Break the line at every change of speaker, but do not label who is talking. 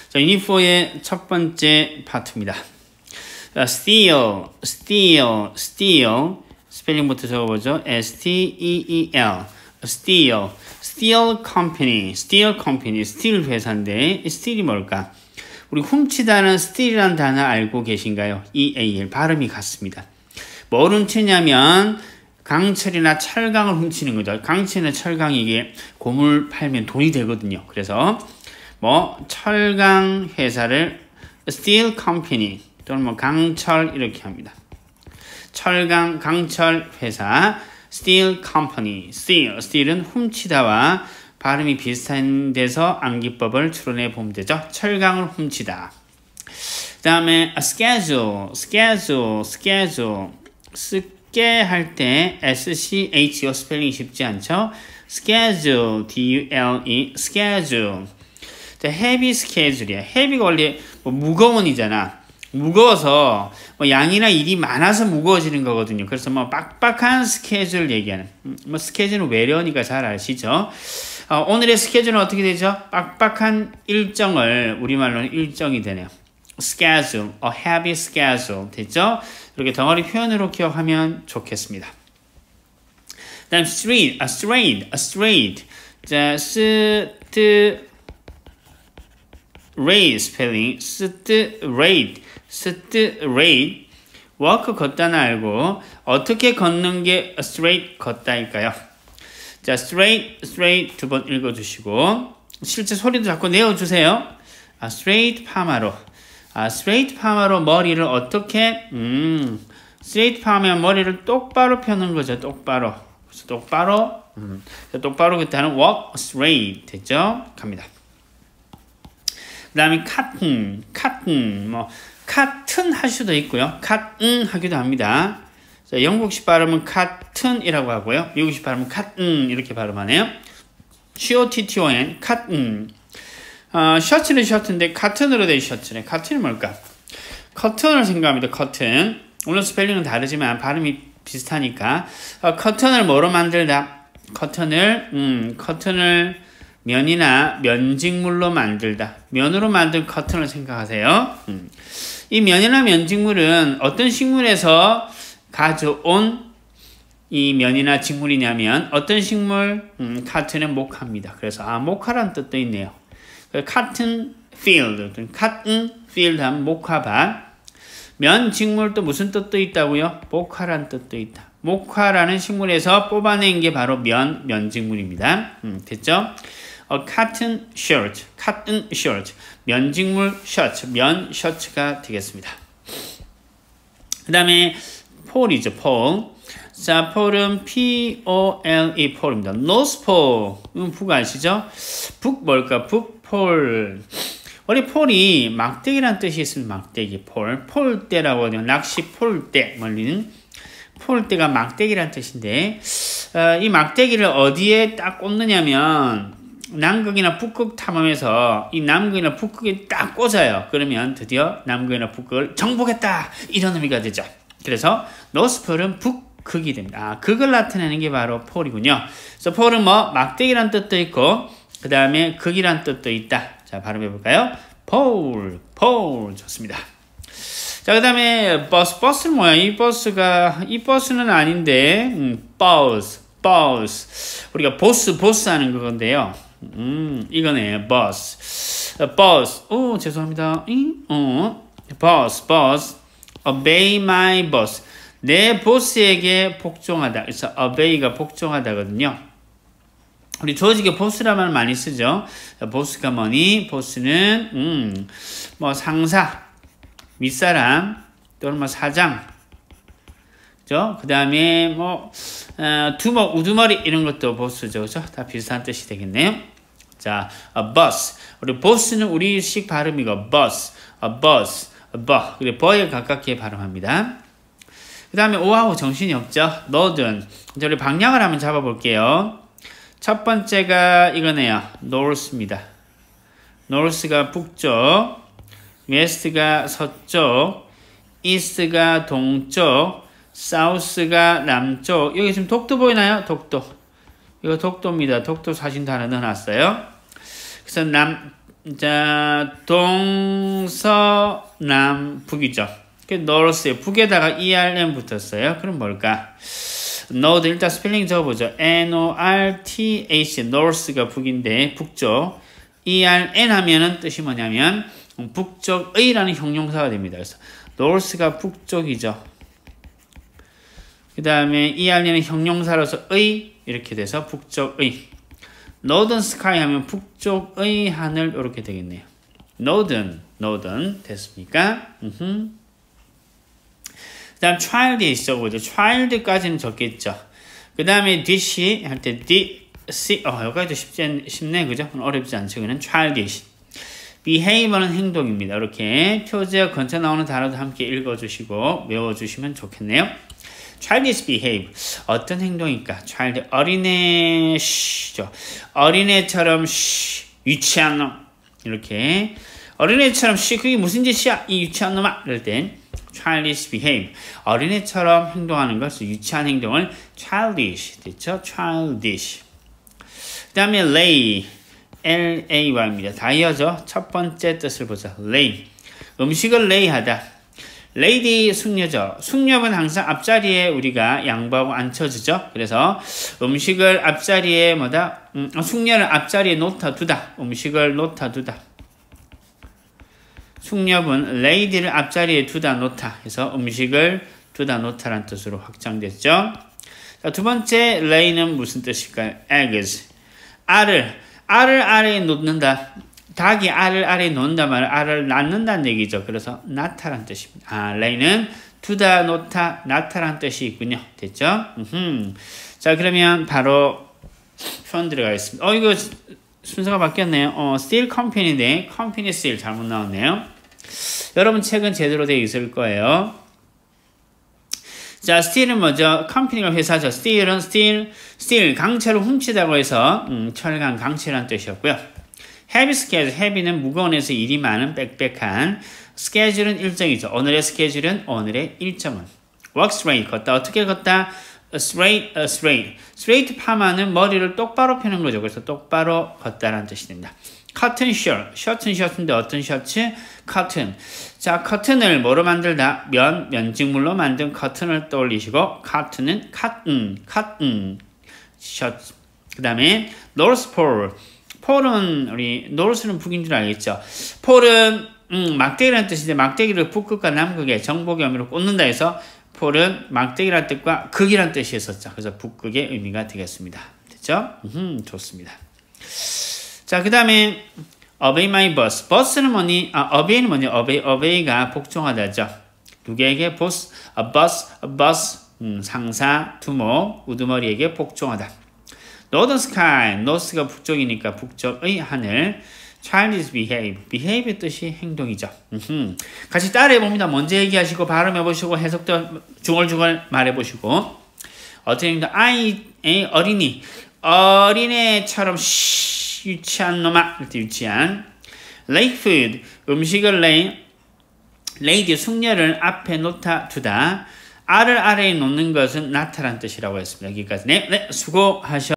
자, 유닛 4의 첫 번째 파트입니다. 자, steal. 스펠링부터 적어보죠. S-T-E-E-L. steal company. steal 회사인데, steal이 뭘까? 우리 훔치다는 steal이라는 단어 알고 계신가요? E-A-L. 발음이 같습니다. 뭘 훔치냐면, 강철이나 철강을 훔치는 거죠. 강철이나 철강이 이게 고물 팔면 돈이 되거든요. 그래서, 철강 회사를 steel company 또는 강철 이렇게 합니다. 철강, 강철 회사, steel company. steal은 훔치다와 발음이 비슷한 데서 암기법을 추론해 보면 되죠. 철강을 훔치다. 그 다음에 schedule. 쓰게 할 때 S-C-H-O 스펠링이 쉽지 않죠? schedule, D-U-L-E, schedule. 자, heavy schedule이야. heavy가 원래 무거운이잖아. 무거워서 양이나 일이 많아서 무거워지는 거거든요. 그래서 빡빡한 스케줄 얘기하는. 스케줄은 외래어니까 잘 아시죠? 오늘의 스케줄은 어떻게 되죠? 빡빡한 일정을 우리말로는 일정이 되네요. schedule, a heavy schedule 됐죠? 이렇게 덩어리 표현으로 기억하면 좋겠습니다. 다음 straight. 자, straight 스펠링 straight walk 걷다는 알고 어떻게 걷는 게 straight 걷다일까요? 자, straight 두 번 읽어주시고 실제 소리도 자꾸 내어주세요. straight 파마로 straight 파마로 머리를 어떻게 straight 파마면 머리를 똑바로 펴는 거죠. 똑바로 걷다는 walk straight 됐죠? 갑니다. 그 다음에 cotton, cotton 할 수도 있고요. cotton 하기도 합니다. 자, 영국식 발음은 cotton이라고 하고요. 미국식 발음은 cotton 이렇게 발음하네요. C-O-T-T-O-N, cotton. 셔츠는 셔츠인데 cotton으로 된 셔츠네. cotton이 뭘까? cotton을 생각합니다. cotton. 물론 스펠링은 다르지만 발음이 비슷하니까. cotton을 뭐로 만들다? cotton을 면이나 면직물로 만들다. 면으로 만든 커튼을 생각하세요. 이 면이나 면직물은 어떤 식물에서 가져온 이 면이나 직물이냐면 어떤 식물? 커튼은 목화입니다. 그래서 목화라는 뜻도 있네요. cotton field 하면 목화밭. 면 직물 또 무슨 뜻도 있다고요? 목화라는 뜻도 있다. 목화라는 식물에서 뽑아낸 게 바로 면직물입니다. 됐죠? cotton shirt, 면직물 셔츠, 면 셔츠가 되겠습니다. 그 다음에 폴이죠, 폴. 자, 폴은 P-O-L-E, 폴입니다. North Pole, 북 아시죠? 북 뭘까? 북폴. 원래 폴이 막대기란 뜻이 있습니다. 막대기, 폴대라고 하죠. 낚시 폴대, 멀리는. 폴대가 막대기란 뜻인데, 이 막대기를 어디에 딱 꽂느냐면, 남극이나 북극 탐험에서 이 남극이나 북극에 딱 꽂아요. 그러면 드디어 남극이나 북극을 정복했다! 이런 의미가 되죠. 그래서 노스폴은 북극이 됩니다. 극을 나타내는 게 바로 폴이군요. 그래서 폴은 막대기란 뜻도 있고 그 다음에 극이란 뜻도 있다. 자, 발음해볼까요? 폴. 좋습니다. 자, 그 다음에 버스는 뭐야? 이 버스는 아닌데 버스. 우리가 보스 하는 그건데요. 이거네. 버스. 죄송합니다. 버스. Obey my boss. 내 보스에게 복종하다. 그래서 obey가 복종하다거든요. 우리 조직에 보스란 말 많이 쓰죠. 보스가 뭐니? 보스는 상사, 윗사람 또는 사장. 그 다음에 두목, 우두머리 이런 것도 보스죠. 그죠? 다 비슷한 뜻이 되겠네요. 자, bus. 우리 보스는 우리식 발음이고 bus. 그리고 버에 가깝게 발음합니다. 그 다음에 오하고 정신이 없죠. northern. 이제 우리 방향을 한번 잡아볼게요. 첫 번째가 이거네요. north입니다. north가 북쪽, west가 서쪽, east가 동쪽, 사우스가 남쪽. 여기 지금 독도 보이나요? 독도. 이거 독도입니다. 독도 사진 다 하나 넣어놨어요. 그래서 자, 동서남북이죠. north에 북에다가 ERN 붙었어요. 그럼 뭘까? north 일단 스펠링 적어보죠. N-O-R-T-H north가 북인데 북쪽. ERN 하면은 뜻이 뭐냐면 북쪽의라는 형용사가 됩니다. 그래서 north가 북쪽이죠. 그 다음에 ERN은 형용사로서 의 이렇게 돼서 북쪽의. northern sky 하면 북쪽의 하늘 이렇게 되겠네요. northern 됐습니까? 그 다음 childish 적어보죠. child까지는 적겠죠. 그 다음에 dish 할 때 여기까지도 쉽네 그죠? 어렵지 않죠. 그는 childish. behavior는 행동입니다. 이렇게 표제어 근처 나오는 단어도 함께 읽어주시고 외워주시면 좋겠네요. childish behave. 어떤 행동일까? child 어린애죠. 어린애처럼 유치한 놈. 이렇게 어린애처럼 그게 무슨 짓이야? 이 유치한 놈아. 이럴 땐 childish behave. 어린애처럼 행동하는 것을 유치한 행동을 childish 됐죠? childish. 그 다음에 lay L-A-Y입니다. 다 이어져. 첫 번째 뜻을 보자. lay. 음식을 lay하다. lady 숙녀죠. 숙녀는 항상 앞자리에 우리가 양보하고 앉혀주죠. 그래서 음식을 앞자리에 숙녀를 앞자리에 놓다 두다. 음식을 놓다 두다. 숙녀분 lady를 앞자리에 두다 놓다 해서 음식을 두다 놓다라는 뜻으로 확장됐죠. 자, 두 번째 lay는 무슨 뜻일까요? eggs. 알을 아래에 놓는다. 닭이 알을 아래에 놓는다 말은 알을 낳는다는 얘기죠. 그래서 낳다라는 뜻입니다. lay는 두다 놓다 낳다라는 뜻이 있군요. 됐죠? 자, 그러면 바로 표현 들어가겠습니다. 이거 순서가 바뀌었네요. steel company인데 company steel 잘못 나왔네요. 여러분 책은 제대로 되어 있을 거예요. 자, steal은 뭐죠? 컴퍼니가 회사죠. steal은 steal 강철을 훔치다고 해서 철강 강철이라는 뜻이었고요. heavy schedule, heavy는 무거운에서 일이 많은 빽빽한. schedule은 일정이죠. 오늘의 schedule은 오늘의 일정은. walk straight, 걷다. 어떻게 걷다? straight 파마는 머리를 똑바로 펴는 거죠. 그래서 똑바로 걷다라는 뜻이 된다. cotton shirt, 셔츠는 셔츠인데 어떤 셔츠? cotton. 자, cotton을 뭐로 만들다? 면직물로 만든 cotton을 떠올리시고 cotton은 cotton 셔츠. 그 다음에 north pole. pole은 우리 north는 북인 줄 알겠죠? pole은 막대기라는 뜻인데 막대기를 북극과 남극의 정복의 의미로 꽂는다 해서 pole은 막대기라는 뜻과 극이라는 뜻이 있었죠. 그래서 북극의 의미가 되겠습니다. 됐죠? 좋습니다. 자, 그 다음에 obey my boss. boss는 뭐니? obey는 뭐니? obey가 복종하다죠. 누구에게? boss, a boss, 상사, 두목, 우두머리에게 복종하다. northern sky, north가 북쪽이니까 북쪽의 하늘. childish behave의 뜻이 행동이죠. 같이 따라해봅니다. 먼저 얘기하시고 발음해보시고 해석도 중얼중얼 말해보시고. 어떻게 합니다. 어린애처럼 유치한 놈아. 이렇게 유치한. lake food, 음식을 lady, 숙녀를 앞에 놓다 두다. 알을 아래에 놓는 것은 나타란 뜻이라고 했습니다. 여기까지. 네, 수고하셨습니다.